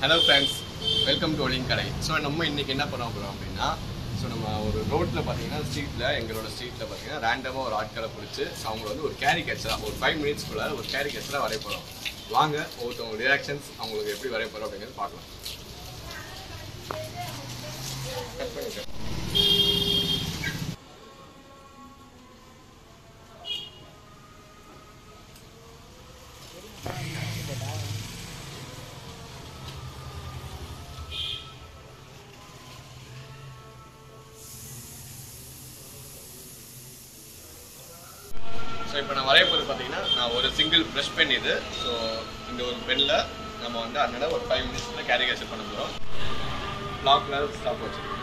Hello friends, welcome to Oliyin Kalai. So நம்ம இன்னைக்கு என்ன பண்ண போறோம் அப்படினா நம்ம ஒரு ரோட்ல பாத்தீங்கன்னா ஸ்ட்ரீட்ல எங்களோட ஸ்ட்ரீட்ல பாத்தீங்கன்னா ரேண்டமா ஒரு ஆட்களை பிடிச்சு அவங்க வந்து ஒரு கேரிகேச்சரா ஒரு 5 minutes குள்ள ஒரு கேரிகேச்சரா வரைய போறோம். வாங்க ஒவ்வொருத்தவங்க ரியாக்ஷன்ஸ் அவங்களுக்கு எப்படி வரைய போறோம் அப்படிங்கறத பார்க்கலாம். So இப்போ நான் வரைய போறது பாத்தீங்கன்னா நான் ஒரு சிங்கிள் பிரஷ் பென் இது. ஸோ இந்த ஒரு பென்ல நம்ம வந்து அதனால ஒரு 5 minutes கேரிகேச்சர் பண்ண போறோம். பிளாக்ல ஸ்டாப் வச்சிருக்கோம்.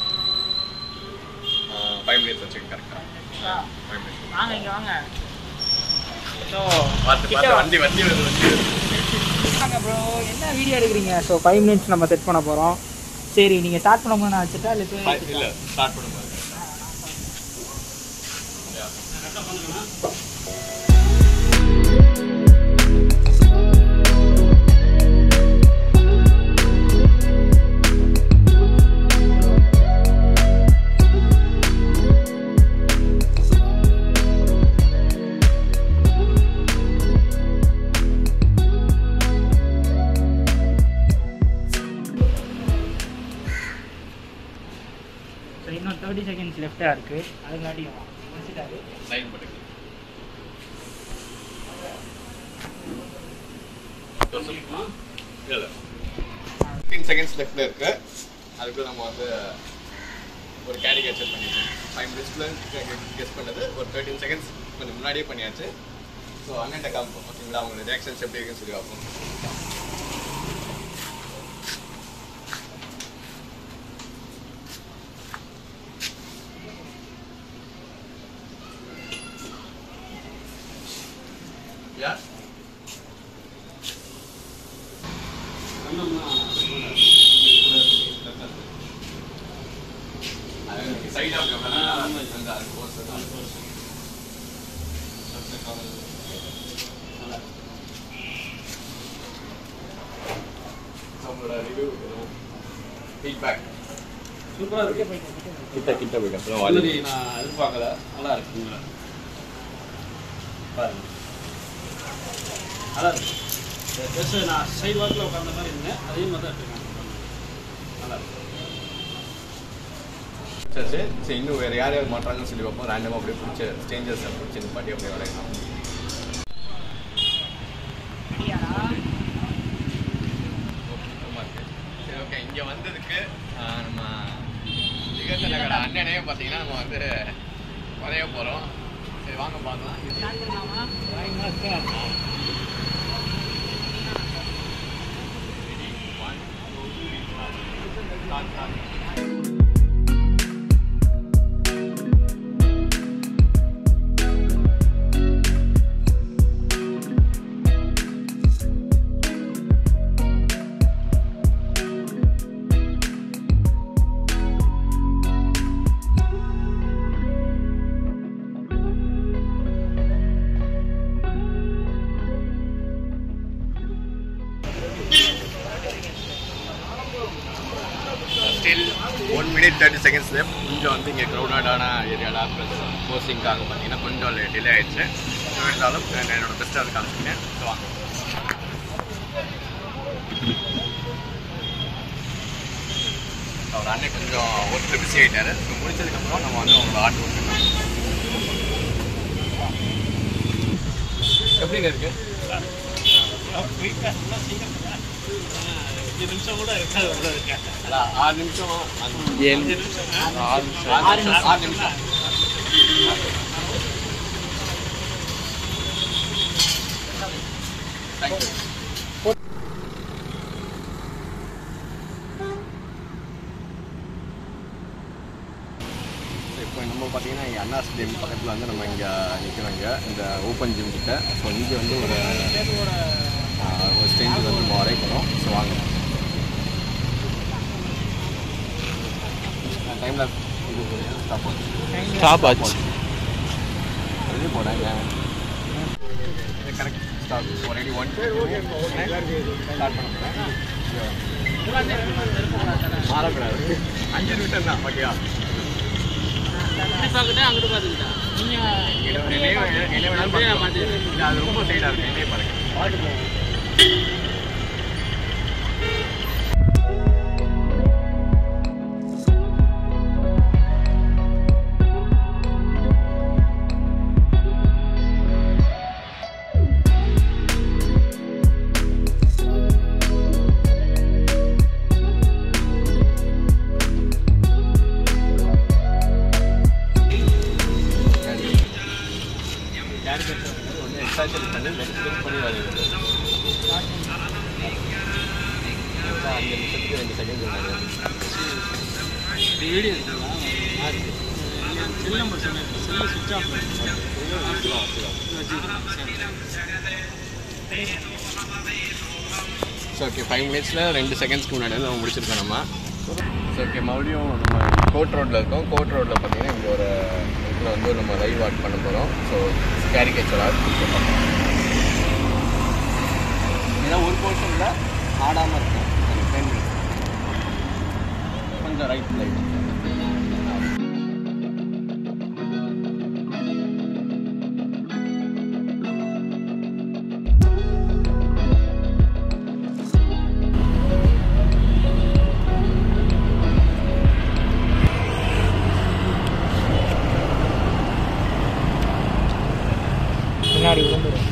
5 minutes வச்சிருக்கேன் கரெக்டா. 5 minutes. வாங்க இங்க வாங்க. சோ பாத்து வண்டி வருது வாங்க bro, என்ன வீடியோ எடுக்குறீங்க? சோ 5 minutes நம்ம செட் பண்ண போறோம். சரி நீங்க ஸ்டார்ட் பண்ணும்போது நான் வச்சிட்டா இல்ல ஸ்டார்ட் பண்ணுங்க. இன்னும் 30 seconds லெஃப்டா இருக்கு. அதுங்காட்டி முடிச்சிட்டாரு. லைன் பண்ணுங்க. 15 seconds லெஃப்ட்ல இருக்கு. அதுக்கு நம்ம வந்து ஒரு கேரிகேச்சர் பண்ணிட்டோம். 5 minutesல கெஸ் பண்ணது ஒரு 13 seconds கொஞ்சம் முன்னாடியே பண்ணியாச்சு. ஸோ அண்ணன்ட்ட காமிப்போம் ஓகேங்களா, அவங்களோட ரியாக்ஷன்ஸ் எப்படி இருக்குன்னு சொல்லி பார்ப்போம். Yeah. Side of camera. Feedback. சூப்பரா இருக்கு. கிட்ட போய் அப்புறம் வாலி நான் எதிர்பார்க்கல. நல்லா இருக்குங்க. பாருங்க. நல்லா இருக்கு. ஜஸ்ட் நான் சைடு வாக்கில் உட்காந்த மாதிரி இருந்தேன். அதே மாதிரி தான் இருக்கேன். நல்லா இருக்கு. சரி இன்னும் வேறு யார் யார் மாட்டாங்கன்னு சொல்லி பார்ப்போம். ரேண்டமாக அப்படியே பிடிச்ச ஸ்டேஞ்சர்ஸை பிடிச்சி பாட்டி அப்படியே வரையலாம். சரி ஓகே, இங்கே வந்ததுக்கு நம்ம திகத்தலகட அண்ணனையும் பார்த்தீங்கன்னா நம்ம வந்து வரைய போகிறோம். சரி வாங்க பார்க்கலாம். Still 1 minute 30 seconds left. கொஞ்சம் வந்து இங்கே க்ரௌடான ஏரியாவில் ப்ளஸ் கோசிங்காக பார்த்தீங்கன்னா கொஞ்சம் டிலே ஆயிடுச்சு. ஸோ இருந்தாலும் என்னோட பெஸ்ட்டாக அது காமிச்சிங்க. ஸோ வாங்க. அவர் அண்ணன் கொஞ்சம் ஒர்க்கில் பிஸி ஆகிட்டாரு. ஸோ முடிச்சதுக்கப்புறம் நம்ம வந்து அவங்களோட ஆர்ட் ஒர்க் எப்படிங்க இருக்கு? 5 நிமிஷம் கூட இருக்காது. 6 நிமிஷம் 7 நிமிஷம் 6 நிமிஷம். தேங்க்யூ. இப்போ நம்ம பார்த்தீங்கன்னா இங்கே அண்ணா ஸ்டேடியம் பக்கத்தில் வந்து நம்ம இங்கே நிற்கிறோங்க இந்த ஓப்பன் ஜிம் கிட்ட. ஸோ இங்கே வந்து ஒரு ஸ்டேஜ் வந்து நம்ம வரைய போகிறோம். ஸோ வாங்க. டைமில் இது ஸ்டாப் ஆச்சு. அது போடாங்க. கரெக்ட் ஸ்டார்ட் ஆல்ரெடி 1 ஸ்டார்ட் பண்ண போகிறேன். மாறக்கூடாது 5 நிமிஷம் தான். ஓகேவா? அங்கிட்டு பார்த்துக்கிட்டா அது ரொம்ப சைடாக இருக்குது. என்னையே பாருங்க. ஸோ ஓகே 5 மினிட்ஸில் 2 செகண்ட்ஸ்க்கு முன்னாடி வந்து நம்ம முடிச்சிருக்கோம் நம்ம. ஸோ ஓகே மறுபடியும் நம்ம கோட் ரோட்டில் இருக்கோம். கோட் ரோட்டில் பார்த்தீங்கன்னா இங்கே ஒரு இதில் வந்து நம்ம லைவ் ஆட் பண்ண போகிறோம். ஸோ கேரிகேச்சர் ஆர்ட் ஏன்னா ஒரு போர்ஷனில் ஆடாமல் இருக்கும். கொஞ்சம் ரைட் லைட் பின்னாடி விழுந்துடும்.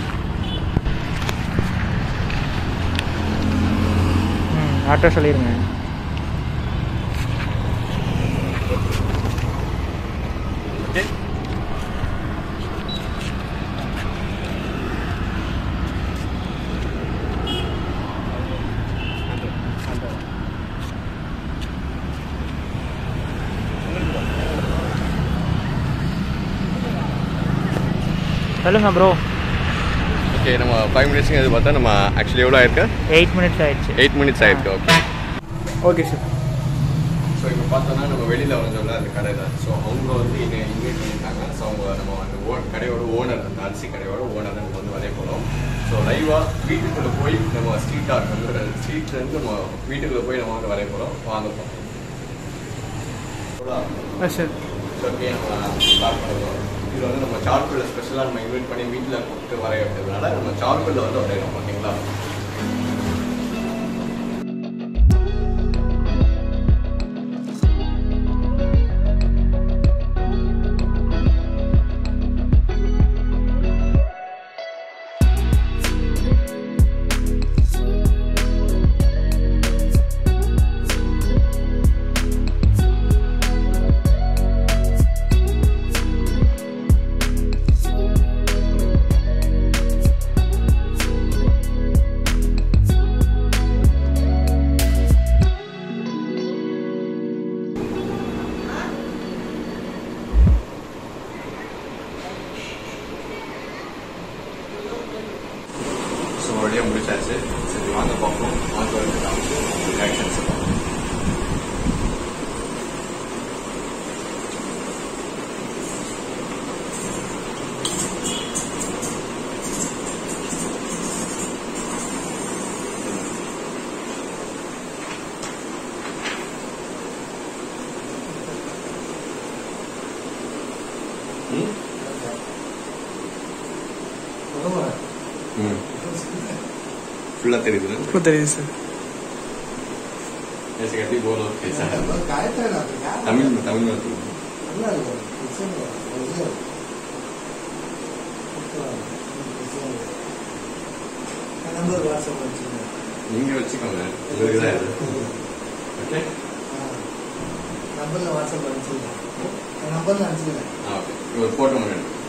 ஆட்டோ சொல்லிடுங்க. ஓகே சொல்லுங்க ப்ரோ. ஓகே நம்ம 5 மினிட்ஸுங்க இது பார்த்தா நம்ம ஆக்சுவலி எவ்வளோ ஆயிருக்கு? 8 மினிட்ஸ் ஆயிடுச்சு. 8 மினிட்ஸ் ஆயிருக்கு. Okay okay sir. ஸோ இப்போ பார்த்தோன்னா நம்ம வெளியில் வந்தோம்ல அந்த கடை தான். ஸோ அவங்க வந்து இன்வைட் பண்ணியிருக்காங்க. ஸோ அவங்க நம்ம அந்த கடையோட ஓனர், அந்த அரிசி கடையோட ஓனர் தான் நம்ம வந்து வரைய போகிறோம். ஸோ லைவாக வீட்டுக்குள்ளே போய் நம்ம ஸ்ட்ரீட் ஆர்ட் வந்து ஸ்ட்ரீட்லேருந்து நம்ம வீட்டுக்குள்ளே போய் நம்ம வந்து வரைய போகிறோம். வாங்க போகிறோம். சார் ஓகே நம்ம ஸ்டார்ட் பண்ணுறோம். இது வந்து நம்ம சார்கோலில் ஸ்பெஷலாக நம்ம இன்வைட் பண்ணி வீட்டில் கூப்பிட்டு வரைய வைக்கிறதுனால நம்ம சார்கோலில் வந்து வரையணும். ஓகேங்களா? மறுபடியும் முடிச்சாச்சு. சரி வாங்க பார்ப்போம். வாங்க வந்து காமிச்சு ரியாக்ஷன்ஸ் பார்ப்போம். ஃபுல்லாக தெரியுது. ஃபுல்லாக தெரியுது சார். ऐसे कहती बोलो कैसा है? तमिल में நீங்க வச்சுக்கோங்க. உங்களுக்கு தான் இது. ஓகே நம்பர்ல வாட்ஸ்அப் அனுப்பிச்சுங்க. நம்பர்ல அனுப்பிச்சுங்க. ஓகே ஒரு போட்டோ மட்டும்